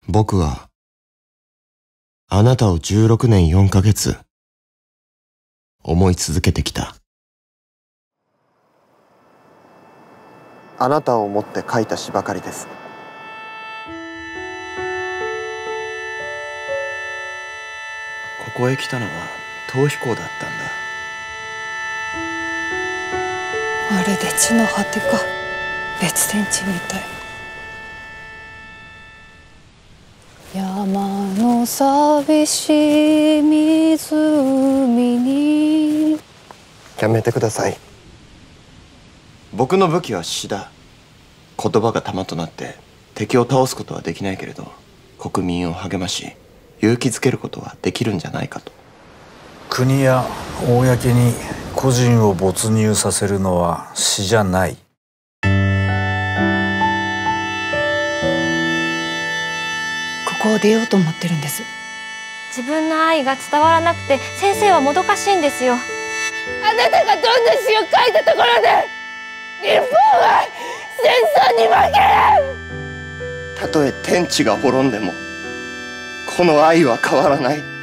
僕は、あなたを16年4ヶ月、思い続けてきた。 あなたを思って書いた詩ばかりです。 ここへ来たのは逃避行だったんだ。 まるで地の果てか、別天地みたい。山の寂しい湖に。 やめてください。 僕の武器は詩だ。言葉が弾となって敵を倒すことはできないけれど、国民を励まし勇気づけることはできるんじゃないかと。 国や公に個人を没入させるのは詩じゃない。 ここを出ようと思ってるんです。 自分の愛が伝わらなくて先生はもどかしいんですよ。 あなたがどんな詩を書いたところで日本は戦争に負ける。 たとえ天地が滅んでもこの愛は変わらない。